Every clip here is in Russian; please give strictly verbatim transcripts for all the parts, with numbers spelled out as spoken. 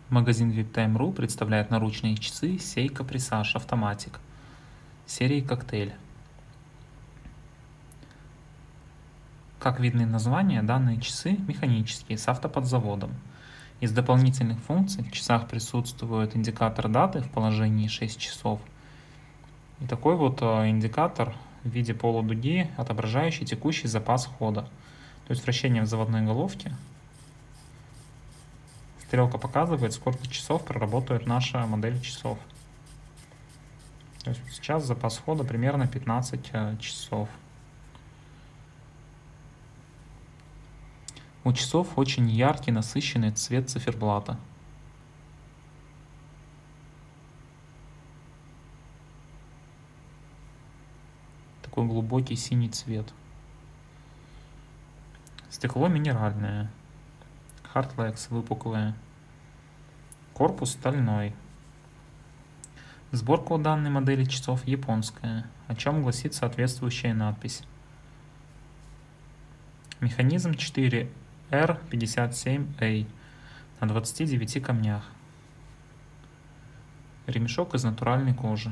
Магазин виптайм точка ру представляет наручные часы Seiko Presage Automatic серии Cocktail. Как видно из названия, данные часы механические, с автоподзаводом. Из дополнительных функций в часах присутствует индикатор даты в положении шесть часов. И такой вот индикатор в виде полудуги, отображающий текущий запас хода. То есть вращение в заводной головке. Стрелка показывает, сколько часов проработает наша модель часов. То есть сейчас запас хода примерно пятнадцать часов. У часов очень яркий, насыщенный цвет циферблата. Такой глубокий синий цвет. Стекло минеральное. Hardlex выпуклое. Корпус стальной. Сборка у данной модели часов японская, о чем гласит соответствующая надпись. Механизм четыре эр пятьдесят семь эй на двадцати девяти камнях. Ремешок из натуральной кожи.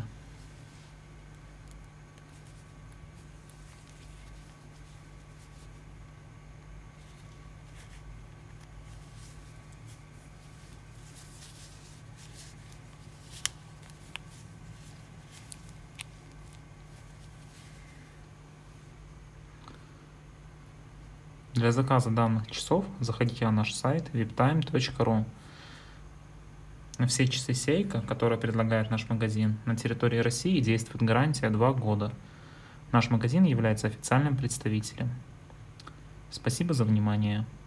Для заказа данных часов заходите на наш сайт виптайм точка ру. На все часы Seiko, которые предлагает наш магазин, на территории России действует гарантия два года. Наш магазин является официальным представителем. Спасибо за внимание.